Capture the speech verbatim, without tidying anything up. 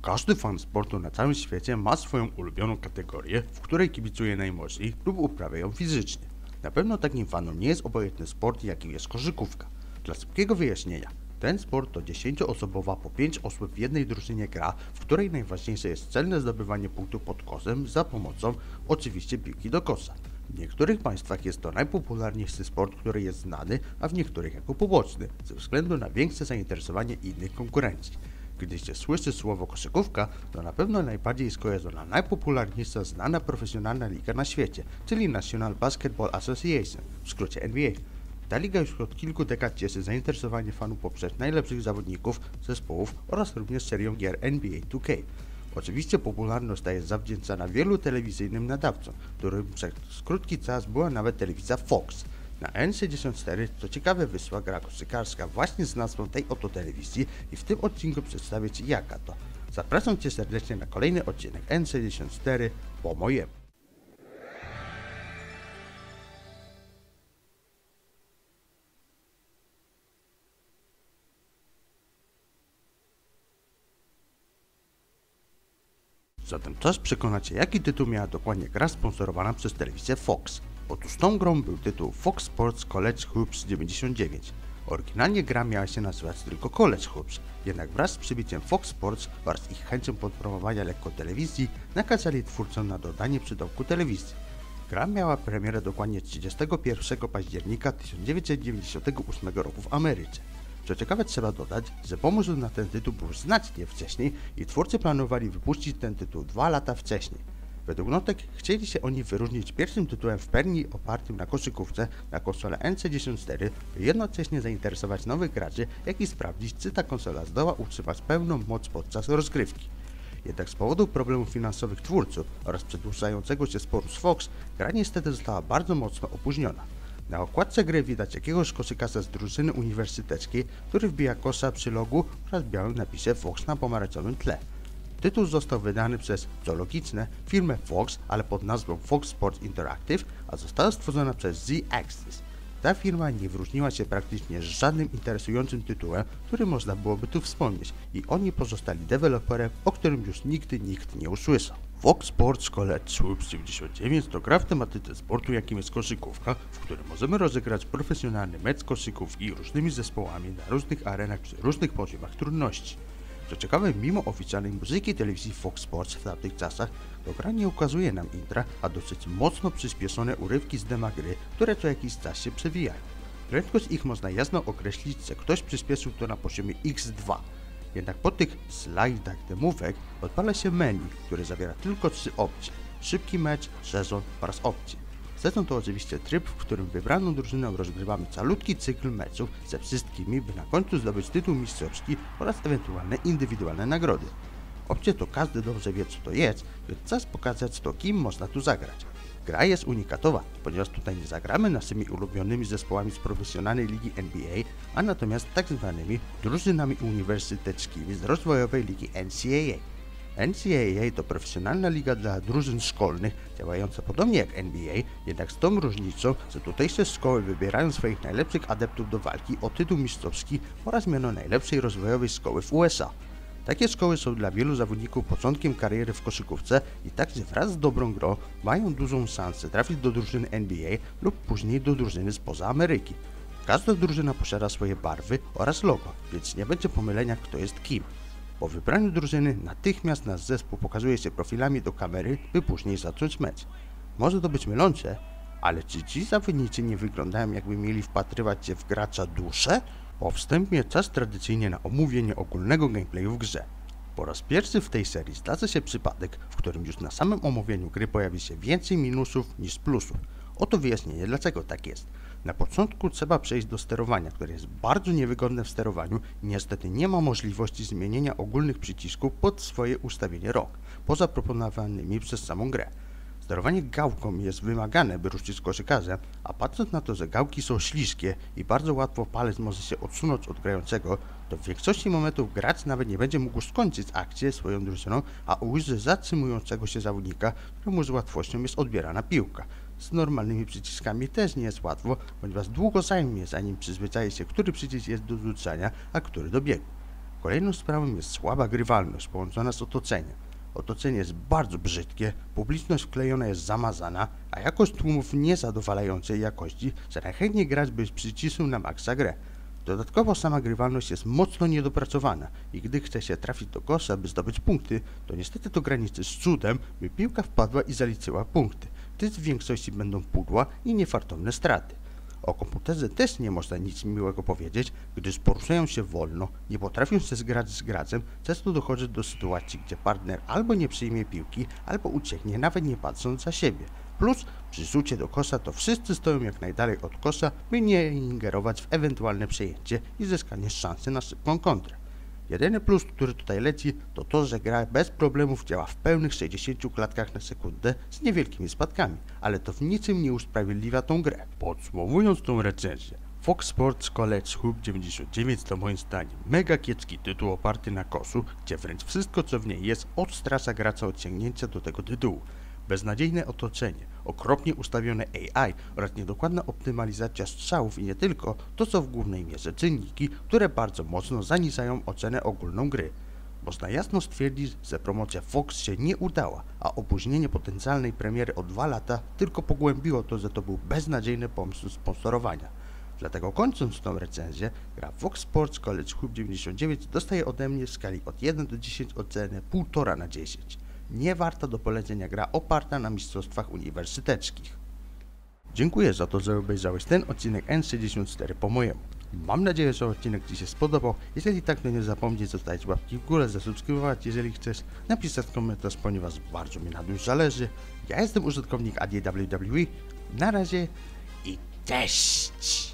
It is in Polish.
Każdy fan sportu na całym świecie ma swoją ulubioną kategorię, w której kibicuje najmocniej lub uprawia ją fizycznie. Na pewno takim fanom nie jest obojętny sport, jakim jest koszykówka. Dla szybkiego wyjaśnienia, ten sport to dziesięcioosobowa po pięć osób w jednej drużynie gra, w której najważniejsze jest celne zdobywanie punktów pod koszem za pomocą oczywiście piłki do kosza. W niektórych państwach jest to najpopularniejszy sport, który jest znany, a w niektórych jako poboczny, ze względu na większe zainteresowanie innych konkurencji. Gdy się słyszy słowo koszykówka, to na pewno najbardziej skojarzona najpopularniejsza znana profesjonalna liga na świecie, czyli National Basketball Association, w skrócie N B A. Ta liga już od kilku dekad cieszy zainteresowanie fanów poprzez najlepszych zawodników, zespołów oraz również serią gier N B A two K. Oczywiście popularność ta jest zawdzięczana wielu telewizyjnym nadawcom, którym przez krótki czas była nawet telewizja Fox. Na N sześćdziesiąt cztery, co ciekawe, wyszła gra koszykarska właśnie z nazwą tej oto telewizji i w tym odcinku przedstawię Ci jaka to. Zapraszam Cię serdecznie na kolejny odcinek N sześćdziesiąt cztery po mojemu. Zatem czas przekonać się, jaki tytuł miała dokładnie gra sponsorowana przez telewizję Fox. Otóż tą grą był tytuł Fox Sports College Hoops dziewięćdziesiąt dziewięć. Oryginalnie gra miała się nazywać tylko College Hoops, jednak wraz z przybiciem Fox Sports oraz ich chęcią podpromowania lekko telewizji nakazali twórcom na dodanie przydomku telewizji. Gra miała premierę dokładnie trzydziestego pierwszego października tysiąc dziewięćset dziewięćdziesiątego ósmego roku w Ameryce. Co ciekawe, trzeba dodać, że pomysł na ten tytuł był znacznie wcześniej i twórcy planowali wypuścić ten tytuł dwa lata wcześniej. Według notek chcieli się oni wyróżnić pierwszym tytułem w pełni opartym na koszykówce na konsolę N sześćdziesiąt cztery, by jednocześnie zainteresować nowych graczy, jak i sprawdzić, czy ta konsola zdoła utrzymać pełną moc podczas rozgrywki. Jednak z powodu problemów finansowych twórców oraz przedłużającego się sporu z Fox, gra niestety została bardzo mocno opóźniona. Na okładce gry widać jakiegoś koszykarza z drużyny uniwersyteckiej, który wbija kosza przy logu oraz białym napisie Fox na pomarańczowym tle. Tytuł został wydany przez, co logiczne, firmę Fox, ale pod nazwą Fox Sports Interactive, a została stworzona przez Z-Axis. Ta firma nie wyróżniła się praktycznie żadnym interesującym tytułem, który można byłoby tu wspomnieć, i oni pozostali deweloperem, o którym już nigdy nikt nie usłyszał. Fox Sports College Hoops dziewięćdziesiąt dziewięć to gra w tematyce sportu, jakim jest koszykówka, w którym możemy rozegrać profesjonalny mecz koszykówki różnymi zespołami na różnych arenach przy różnych poziomach trudności. Co ciekawe, mimo oficjalnej muzyki telewizji Fox Sports w tamtych czasach, to gra nie ukazuje nam intra, a dosyć mocno przyspieszone urywki z dema gry, które co jakiś czas się przewijają. Prędkość ich można jasno określić, że ktoś przyspieszył to na poziomie iks dwa. Jednak po tych slajdach demówek odpala się menu, które zawiera tylko trzy opcje: szybki mecz, sezon oraz opcje. Sezon to oczywiście tryb, w którym wybraną drużyną rozgrywamy calutki cykl meczów ze wszystkimi, by na końcu zdobyć tytuł mistrzowski oraz ewentualne indywidualne nagrody. Opcje to każdy dobrze wie, co to jest, więc czas pokazać to, kim można tu zagrać. Gra jest unikatowa, ponieważ tutaj nie zagramy naszymi ulubionymi zespołami z profesjonalnej ligi N B A, a natomiast tak zwanymi drużynami uniwersyteckimi z rozwojowej ligi N C A A. N C A A to profesjonalna liga dla drużyn szkolnych, działająca podobnie jak N B A, jednak z tą różnicą, że tutejsze szkoły wybierają swoich najlepszych adeptów do walki o tytuł mistrzowski oraz miano najlepszej rozwojowej szkoły w U S A. Takie szkoły są dla wielu zawodników początkiem kariery w koszykówce i także wraz z dobrą grą mają dużą szansę trafić do drużyny N B A lub później do drużyny spoza Ameryki. Każda drużyna posiada swoje barwy oraz logo, więc nie będzie pomylenia, kto jest kim. Po wybraniu drużyny natychmiast nasz zespół pokazuje się profilami do kamery, by później zacząć mecz. Może to być mylące, ale czy ci zawodnicy nie wyglądają, jakby mieli wpatrywać się w gracza duszę? Po wstępie czas tradycyjnie na omówienie ogólnego gameplayu w grze. Po raz pierwszy w tej serii zdarza się przypadek, w którym już na samym omówieniu gry pojawi się więcej minusów niż plusów. Oto wyjaśnienie, dlaczego tak jest. Na początku trzeba przejść do sterowania, które jest bardzo niewygodne w sterowaniu i niestety nie ma możliwości zmienienia ogólnych przycisków pod swoje ustawienie rąk, poza proponowanymi przez samą grę. Sterowanie gałką jest wymagane, by ruszyć z koszykarzem, a patrząc na to, że gałki są śliskie i bardzo łatwo palec może się odsunąć od grającego, to w większości momentów gracz nawet nie będzie mógł skończyć akcję swoją drużyną, a ujrzy zatrzymującego się zawodnika, któremu z łatwością jest odbierana piłka. Z normalnymi przyciskami też nie jest łatwo, ponieważ długo zajmie, zanim przyzwyczai się, który przycisk jest do rzucania, a który do biegu. Kolejną sprawą jest słaba grywalność połączona z otoczeniem. Otoczenie jest bardzo brzydkie, publiczność wklejona jest zamazana, a jakość tłumów niezadowalającej jakości, że najchętniej grać by przycisnął na maksa grę. Dodatkowo sama grywalność jest mocno niedopracowana i gdy chce się trafić do kosza, by zdobyć punkty, to niestety to graniczy z cudem, by piłka wpadła i zaliczyła punkty, gdyż w większości będą pudła i niefartowne straty. O komputerze też nie można nic miłego powiedzieć, gdyż poruszają się wolno, nie potrafią się zgrać z graczem, często dochodzi do sytuacji, gdzie partner albo nie przyjmie piłki, albo ucieknie, nawet nie patrząc za siebie. Plus, przy rzucie do kosza to wszyscy stoją jak najdalej od kosza, by nie ingerować w ewentualne przejęcie i zyskanie szansy na szybką kontrę. Jedyny plus, który tutaj leci, to to, że gra bez problemów działa w pełnych sześćdziesięciu klatkach na sekundę z niewielkimi spadkami, ale to w niczym nie usprawiedliwia tą grę. Podsumowując tą recenzję, Fox Sports College Hoop dziewięćdziesiąt dziewięć to moim zdaniem mega kiepski tytuł oparty na koszu, gdzie wręcz wszystko co w niej jest odstrasza gracza od sięgnięcia do tego tytułu. Beznadziejne otoczenie, okropnie ustawione A I oraz niedokładna optymalizacja strzałów i nie tylko, to są w głównej mierze czynniki, które bardzo mocno zaniżają ocenę ogólną gry. Można jasno stwierdzić, że promocja Fox się nie udała, a opóźnienie potencjalnej premiery o dwa lata tylko pogłębiło to, że to był beznadziejny pomysł sponsorowania. Dlatego kończąc tą recenzję, gra Fox Sports College Hoop dziewięćdziesiąt dziewięć dostaje ode mnie w skali od jeden do dziesięciu ocenę półtora na dziesięć. Nie warta do polecenia gra oparta na mistrzostwach uniwersyteckich. Dziękuję za to, że obejrzałeś ten odcinek N sześćdziesiąt cztery po mojemu. Mam nadzieję, że odcinek Ci się spodobał. Jeżeli tak, to nie zapomnij zostawić łapki w górę, zasubskrybować, jeżeli chcesz, napisać komentarz, ponieważ bardzo mi na tym zależy. Ja jestem użytkownik A D W W E. Na razie i cześć!